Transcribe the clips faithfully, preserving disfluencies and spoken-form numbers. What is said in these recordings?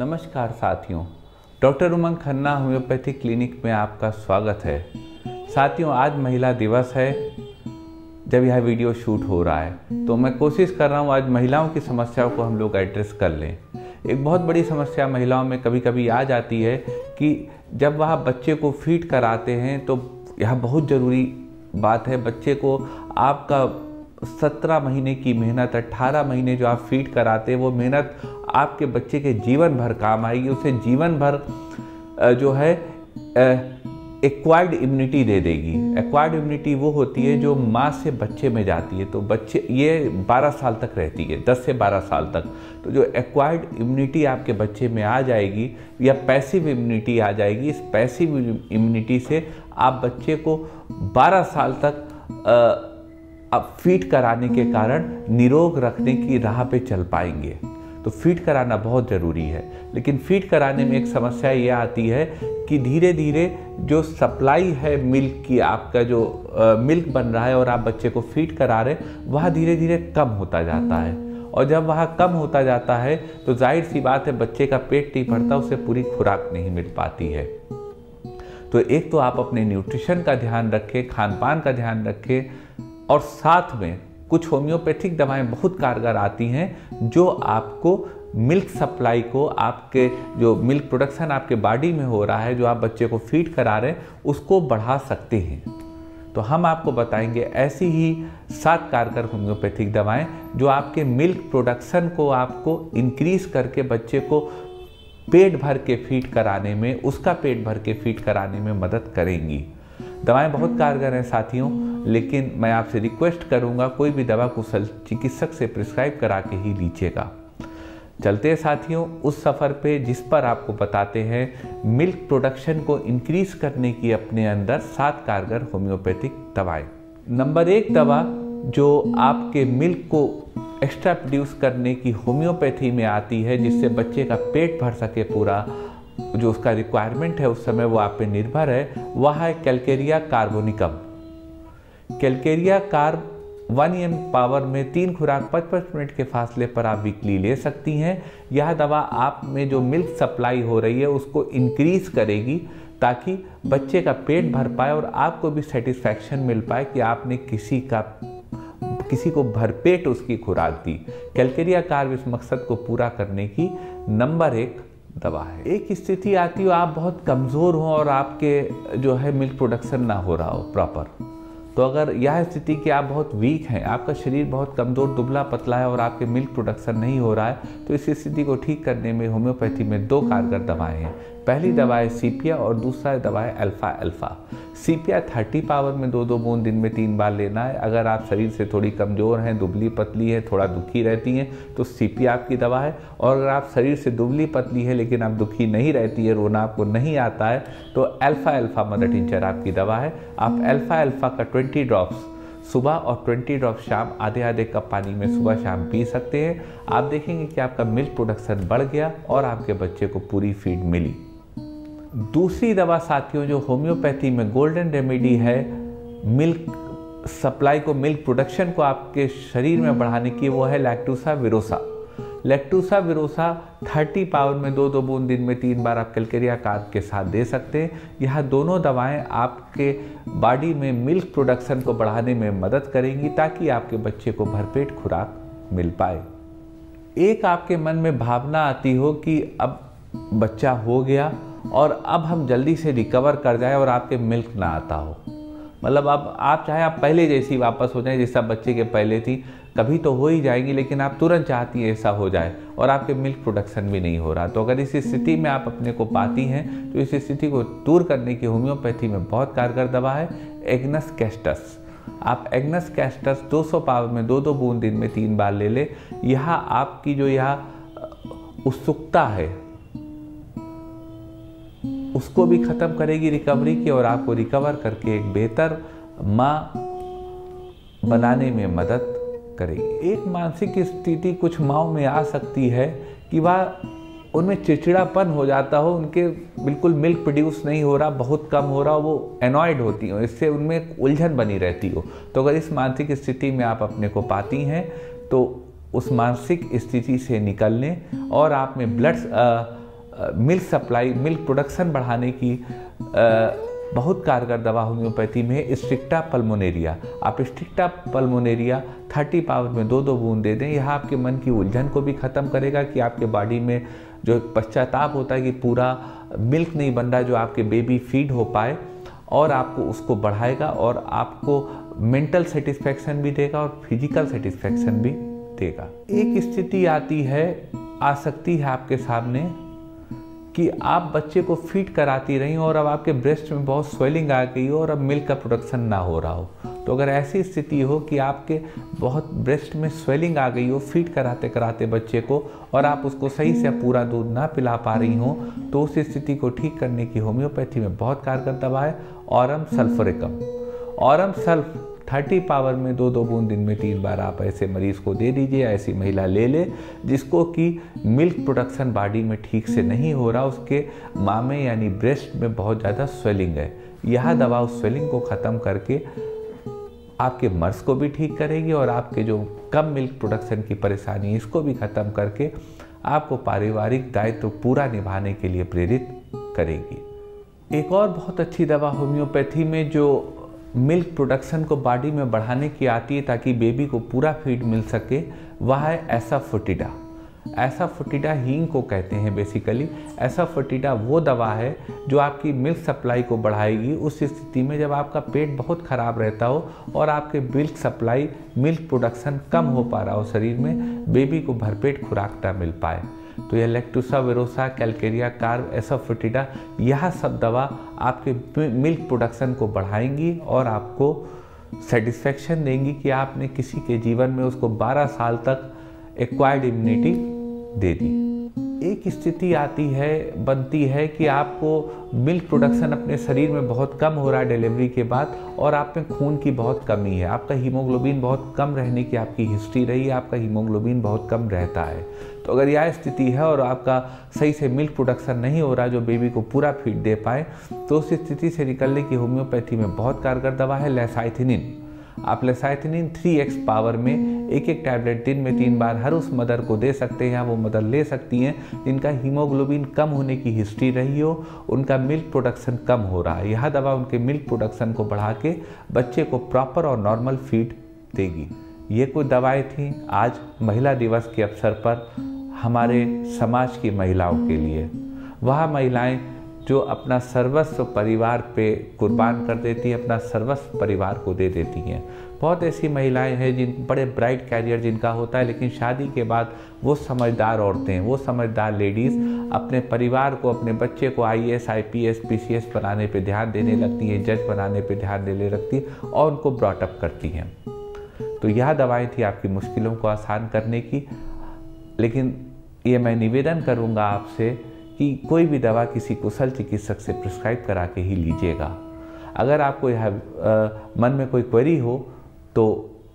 नमस्कार साथियों, doctor Umang Khanna homeopathy clinic में आपका स्वागत है। साथियों, आज महिला दिवस है। जब यह वीडियो शूट हो रहा है तो मैं कोशिश कर रहा हूँ आज महिलाओं की समस्याओं को हम लोग एड्रेस कर लें। एक बहुत बड़ी समस्या महिलाओं में कभी कभी आ जाती है कि जब वह बच्चे को फीड कराते हैं तो यह बहुत ज़रूरी बात है। बच्चे को आपका सत्रह महीने की मेहनत, अट्ठारह महीने जो आप फीड कराते हैं वो मेहनत आपके बच्चे के जीवन भर काम आएगी। उसे जीवन भर जो है एक्वायर्ड इम्यूनिटी दे देगी। एक्वायर्ड इम्यूनिटी वो होती है जो माँ से बच्चे में जाती है, तो बच्चे ये बारह साल तक रहती है, दस से बारह साल तक। तो जो एक्वायर्ड इम्यूनिटी आपके बच्चे में आ जाएगी या पैसिव इम्यूनिटी आ जाएगी, इस पैसिव इम्यूनिटी से आप बच्चे को बारह साल तक आ, अब फीड कराने के कारण निरोग रखने की राह पे चल पाएंगे। तो फीड कराना बहुत ज़रूरी है, लेकिन फीड कराने में एक समस्या ये आती है कि धीरे धीरे जो सप्लाई है मिल्क की, आपका जो आ, मिल्क बन रहा है और आप बच्चे को फीड करा रहे हैं, वह धीरे धीरे कम होता जाता है। और जब वह कम होता जाता है तो जाहिर सी बात है बच्चे का पेट नहीं भरता, उसे पूरी खुराक नहीं मिल पाती है। तो एक तो आप अपने न्यूट्रिशन का ध्यान रखें, खान पान का ध्यान रखें, और साथ में कुछ होम्योपैथिक दवाएं बहुत कारगर आती हैं जो आपको मिल्क सप्लाई को, आपके जो मिल्क प्रोडक्शन आपके बॉडी में हो रहा है, जो आप बच्चे को फीड करा रहे हैं, उसको बढ़ा सकते हैं। तो हम आपको बताएंगे ऐसी ही सात कारगर होम्योपैथिक दवाएं जो आपके मिल्क प्रोडक्शन को आपको इंक्रीज करके बच्चे को पेट भर के फीड कराने में, उसका पेट भर के फीड कराने में मदद करेंगी। दवाएं बहुत कारगर हैं साथियों, लेकिन मैं आपसे रिक्वेस्ट करूंगा कोई भी दवा कुशल चिकित्सक से प्रिस्क्राइब करा के ही लीजिएगा। चलते हैं साथियों उस सफ़र पे जिस पर आपको बताते हैं मिल्क प्रोडक्शन को इंक्रीज करने की अपने अंदर सात कारगर होम्योपैथिक दवाएं। नंबर एक दवा जो आपके मिल्क को एक्स्ट्रा प्रोड्यूस करने की होम्योपैथी में आती है, जिससे बच्चे का पेट भर सके पूरा, जो उसका रिक्वायरमेंट है उस समय वो आप पे निर्भर है, वह है calcarea carbonicum. Calcarea carb one M power में तीन खुराक पचपन पचपन मिनट के फासले पर आप वीकली ले सकती हैं। यह दवा आप में जो मिल्क सप्लाई हो रही है उसको इंक्रीज करेगी ताकि बच्चे का पेट भर पाए और आपको भी सेटिस्फैक्शन मिल पाए कि आपने किसी का किसी को भरपेट उसकी खुराक दी। कैलकेरिया कार्ब इस मकसद को पूरा करने की नंबर एक दवा है। एक स्थिति आती हो आप बहुत कमज़ोर हो और आपके जो है मिल्क प्रोडक्शन ना हो रहा हो प्रॉपर, तो अगर यह स्थिति कि आप बहुत वीक हैं, आपका शरीर बहुत कमज़ोर दुबला पतला है और आपके मिल्क प्रोडक्शन नहीं हो रहा है, तो इस स्थिति को ठीक करने में होम्योपैथी में दो कारगर दवाएं हैं। पहली दवा है सीपिया और दूसरा दवा है alpha alpha. Sepia thirty power में दो दो बूंद दिन में तीन बार लेना है। अगर आप शरीर से थोड़ी कमज़ोर हैं, दुबली पतली है, थोड़ा दुखी रहती हैं, तो सीपिया आपकी दवा है। और अगर आप शरीर से दुबली पतली है लेकिन आप दुखी नहीं रहती है, रोना आपको नहीं आता है, तो अल्फा अल्फा मदर टिंचर आपकी दवा है। आप अल्फा अल्फा का ट्वेंटी ड्रॉप्स सुबह और ट्वेंटी ड्रॉप शाम आधे आधे कप पानी में सुबह शाम पी सकते हैं। आप देखेंगे कि आपका मिल्क प्रोडक्शन बढ़ गया और आपके बच्चे को पूरी फीड मिली। दूसरी दवा साथियों जो होम्योपैथी में गोल्डन रेमेडी है मिल्क सप्लाई को, मिल्क प्रोडक्शन को आपके शरीर में बढ़ाने की, वो है लैक्टोसा विरोसा। लैक्टोसा विरोसा थर्टी पावर में दो दो बूंद दिन में तीन बार आप कैलकेरिया कार्ब के साथ दे सकते हैं। यह दोनों दवाएं आपके बॉडी में मिल्क प्रोडक्शन को बढ़ाने में मदद करेंगी ताकि आपके बच्चे को भरपेट खुराक मिल पाए। एक आपके मन में भावना आती हो कि अब बच्चा हो गया और अब हम जल्दी से रिकवर कर जाए और आपके मिल्क ना आता हो, मतलब अब आप चाहे आप पहले जैसी वापस हो जाएं जैसा बच्चे के पहले थी, कभी तो हो ही जाएंगी, लेकिन आप तुरंत चाहती हैं ऐसा हो जाए और आपके मिल्क प्रोडक्शन भी नहीं हो रहा। तो अगर इस स्थिति में आप अपने को पाती हैं तो इस स्थिति को दूर करने की होम्योपैथी में बहुत कारगर दवा है एग्नस कैस्टस। आप एग्नस कैस्टस दो सौ पावर में दो दो बूंद दिन में तीन बार ले ले। यह आपकी जो यह उत्सुकता है उसको भी ख़त्म करेगी रिकवरी की, और आपको रिकवर करके एक बेहतर माँ बनाने में मदद करेगी। एक मानसिक स्थिति कुछ माँओं में आ सकती है कि वह उनमें चिड़चिड़ापन हो जाता हो, उनके बिल्कुल मिल्क प्रोड्यूस नहीं हो रहा, बहुत कम हो रहा हो, वो एनॉयड होती हो, इससे उनमें एक उलझन बनी रहती हो। तो अगर इस मानसिक स्थिति में आप अपने को पाती हैं तो उस मानसिक स्थिति से निकलने और आप में blood milk supply, milk production बढ़ाने की आ, बहुत कारगर दवा होम्योपैथी में है स्ट्रिक्टा पल्मोनेरिया। आप स्ट्रिक्टा पल्मोनेरिया तीस पावर में दो दो बूंद दे दें। यह आपके मन की उलझन को भी ख़त्म करेगा कि आपके बॉडी में जो पश्चाताप होता है कि पूरा मिल्क नहीं बन रहा जो आपके बेबी फीड हो पाए, और आपको उसको बढ़ाएगा और आपको मेंटल सेटिस्फैक्शन भी देगा और फिजिकल सेटिस्फैक्शन भी देगा। एक स्थिति आती है, आ सकती है आपके सामने कि आप बच्चे को फीड कराती रही और अब आपके ब्रेस्ट में बहुत स्वेलिंग आ गई हो और अब मिल्क का प्रोडक्शन ना हो रहा हो। तो अगर ऐसी स्थिति हो कि आपके बहुत ब्रेस्ट में स्वेलिंग आ गई हो फीड कराते कराते बच्चे को, और आप उसको सही से पूरा दूध ना पिला पा रही हो, तो उस स्थिति को ठीक करने की होम्योपैथी में बहुत कारगर दवा है ऑरम सल्फोरेकम। ऑरम सल्फ तीस पावर में दो दो बूंद दिन में तीन बार आप ऐसे मरीज को दे दीजिए, ऐसी महिला ले ले जिसको कि मिल्क प्रोडक्शन बॉडी में ठीक से नहीं हो रहा, उसके मामे यानी ब्रेस्ट में बहुत ज़्यादा स्वेलिंग है। यह दवा उस स्वेलिंग को ख़त्म करके आपके मर्स को भी ठीक करेगी और आपके जो कम मिल्क प्रोडक्शन की परेशानी है इसको भी ख़त्म करके आपको पारिवारिक दायित्व पूरा निभाने के लिए प्रेरित करेगी। एक और बहुत अच्छी दवा होम्योपैथी में जो मिल्क प्रोडक्शन को बॉडी में बढ़ाने की आती है ताकि बेबी को पूरा फीड मिल सके, वह है एसाफोटिडा। एसाफोटिडा हींग को कहते हैं बेसिकली। एसाफोटिडा वो दवा है जो आपकी मिल्क सप्लाई को बढ़ाएगी उस स्थिति में जब आपका पेट बहुत ख़राब रहता हो और आपके मिल्क सप्लाई, मिल्क प्रोडक्शन कम हो पा रहा हो शरीर में, बेबी को भरपेट खुराक ना मिल पाए। तो यह लैक्टोसा वेरोसा, कैल्केरिया कार्ब, एसाफोटिडा, यह सब दवा आपके मिल्क प्रोडक्शन को बढ़ाएंगी और आपको सेटिस्फैक्शन देंगी कि आपने किसी के जीवन में उसको बारह साल तक एक्वायर्ड इम्यूनिटी दे दी। एक स्थिति आती है, बनती है कि आपको मिल्क प्रोडक्शन अपने शरीर में बहुत कम हो रहा है डिलीवरी के बाद और आप में खून की बहुत कमी है, आपका हीमोग्लोबिन बहुत कम रहने की आपकी हिस्ट्री रही है, आपका हीमोग्लोबिन बहुत कम रहता है। तो अगर यह स्थिति है और आपका सही से मिल्क प्रोडक्शन नहीं हो रहा जो बेबी को पूरा फीड दे पाए, तो उस स्थिति से निकलने की होम्योपैथी में बहुत कारगर दवा है लेसाइथिनिन। आप लेसाइथिनिन थ्री एक्स पावर में एक एक टैबलेट दिन में तीन बार हर उस मदर को दे सकते हैं, वो मदर ले सकती हैं जिनका हीमोग्लोबिन कम होने की हिस्ट्री रही हो, उनका मिल्क प्रोडक्शन कम हो रहा है। यह दवा उनके मिल्क प्रोडक्शन को बढ़ा के बच्चे को प्रॉपर और नॉर्मल फीड देगी। ये कुछ दवाएं थीं आज महिला दिवस के अवसर पर हमारे समाज की महिलाओं के लिए। वह महिलाएं जो अपना सर्वस्व परिवार पे कुर्बान कर देती हैं, अपना सर्वस्व परिवार को दे देती हैं। बहुत ऐसी महिलाएं हैं जिन बड़े ब्राइट कैरियर जिनका होता है, लेकिन शादी के बाद वो समझदार औरतें, वो समझदार लेडीज़ अपने परिवार को, अपने बच्चे को I A S, I P S, P C S बनाने पे ध्यान देने लगती हैं, जज बनाने पे ध्यान देने लगती हैं और उनको ब्रॉटअप करती हैं। तो यह दवाएँ थी आपकी मुश्किलों को आसान करने की। लेकिन ये मैं निवेदन करूँगा आपसे कि कोई भी दवा किसी कुशल चिकित्सक से प्रिस्क्राइब करा के ही लीजिएगा। अगर आपको यह मन में कोई क्वेरी हो तो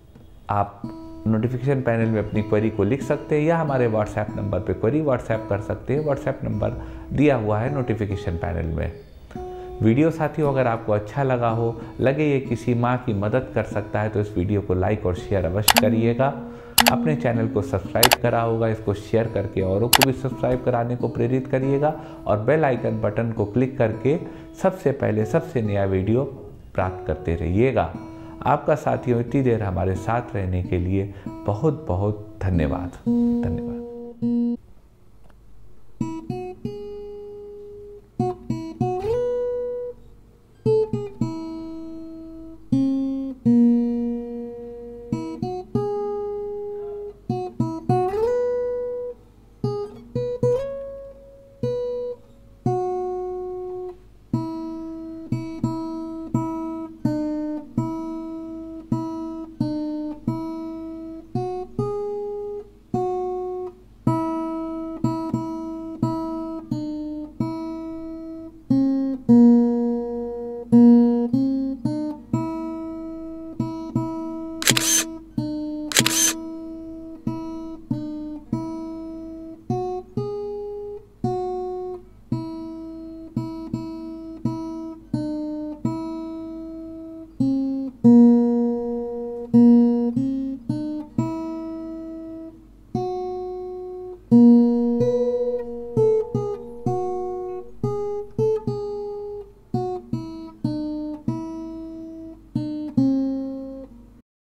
आप नोटिफिकेशन पैनल में अपनी क्वेरी को लिख सकते हैं या हमारे व्हाट्सएप नंबर पे क्वेरी व्हाट्सएप कर सकते हैं। व्हाट्सएप नंबर दिया हुआ है नोटिफिकेशन पैनल में। वीडियो साथियों अगर आपको अच्छा लगा हो, लगे ये किसी माँ की मदद कर सकता है, तो इस वीडियो को लाइक और शेयर अवश्य करिएगा। अपने चैनल को सब्सक्राइब करा होगा, इसको शेयर करके औरों को भी सब्सक्राइब कराने को प्रेरित करिएगा और बेल आइकन बटन को क्लिक करके सबसे पहले सबसे नया वीडियो प्राप्त करते रहिएगा। आपका साथियों इतनी देर हमारे साथ रहने के लिए बहुत बहुत धन्यवाद। धन्यवाद।